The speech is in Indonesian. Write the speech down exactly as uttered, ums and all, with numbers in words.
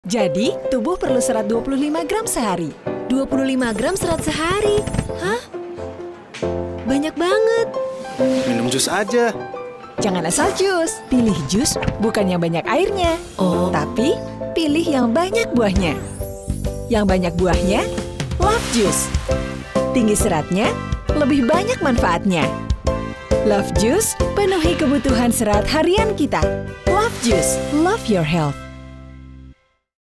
Jadi, tubuh perlu serat dua puluh lima gram sehari. dua puluh lima gram serat sehari? Hah? Banyak banget. Minum jus aja. Jangan asal jus. Pilih jus bukan yang banyak airnya. Oh. Tapi, pilih yang banyak buahnya. Yang banyak buahnya, Love Juice. Tinggi seratnya, lebih banyak manfaatnya. Love Juice, penuhi kebutuhan serat harian kita. Love Juice, love your health.